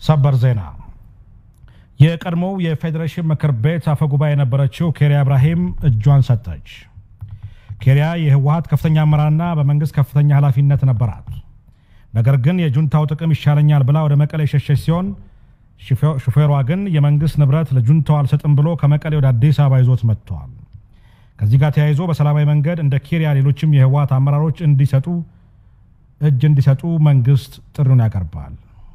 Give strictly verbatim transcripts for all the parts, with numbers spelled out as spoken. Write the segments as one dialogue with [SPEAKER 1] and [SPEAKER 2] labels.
[SPEAKER 1] ሰበር ዜና የቀድሞው የፌዴሬሽን ምክር ቤት አፈጉባኤ የነበረችው ኬሪያ ኢብራሂም እጇን ሰጠች። ኬሪያ የህወሓት ከፍተኛ አመራርና በመንግስት ከፍተኛ ኃላፊነት ነበራት። ነገር ግን የጁንታው ጥቅም ይሻለኛል ብላ ወደ መቀሌ ሸሸች ሲሆን ሹፌሯ ግን የመንግስት ንብረት ለጁንታው አልሰጥም ብሎ ከመቀሌ ወደ አዲስ አበባ ይዞት መጥቷል። ከዚህ ጋር ተያይዞ በሰላማዊ መንገድ እንደ ኬሪያ ሌሎችም የህወሓት አመራሮች እንዲሰጡ እጅ እንዲሰጡ መንግስት ጥሪውን ያቀርባል።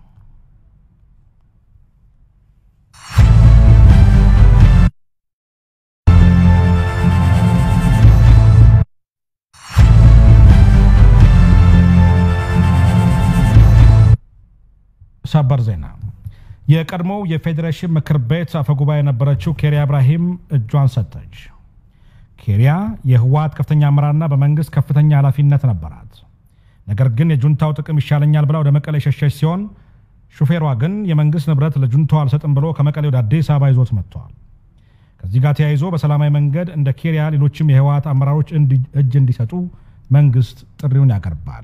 [SPEAKER 1] ሰበር ዜና የቀድሞው የፌዴሬሽን ምክር ቤት አፈጉባኤ የነበረችው ኬሪያ ኢብራሂም እጇን ሰጠች። ኬሪያ የህወሓት ከፍተኛ አመራርና በመንግስት ከፍተኛ ኃላፊነት ነበራት። ነገር ግን የጁንታው ጥቅም ይሻለኛል ብላ ወደ መቀሌ ሸሸች ሲሆን ሹፌሯ ግን የመንግስት ንብረት ለጁንታው አልሰጥም ብሎ ከመቀሌ ወደ አዲስ አበባ ይዞት መጥቷል። ከዚህ ጋር ተያይዞ በሰላማዊ መንገድ እንደ ኬሪያ ሌሎችም የህወሓት አመራሮች እጅ እንዲሰጡ መንግስት ጥሪውን ያቀርባል።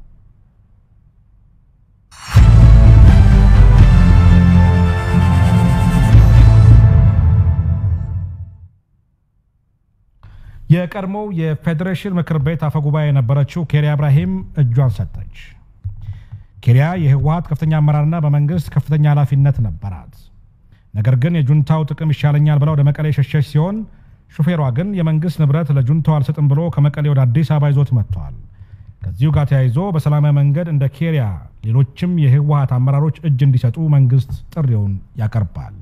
[SPEAKER 1] የቀድሞው የፌዴሬሽን ምክር ቤት አፈጉባኤ የነበረችው ኬሪያ ኢብራሂም እጇን ሰጠች። ኬሪያ የህወሓት ከፍተኛ አመራርና በመንግስት ከፍተኛ ኃላፊነት ነበራት። ነገር ግን የጁንታው ጥቅም ይሻለኛል ብላ ወደ መቀሌ ሸሸች ሲሆን ሹፌሯ ግን የመንግስት ንብረት ለጁንታው አልሰጥም ብሎ ከመቀሌ ወደ አዲስ አበባ ይዞት መጥቷል። ከዚሁ ጋር ተያይዞ በሰላማዊ መንገድ እንደ ኬሪያ ሌሎችም የህወሓት አመራሮች እጅ እንዲሰጡ መንግስት ጥሪውን ያቀርባል።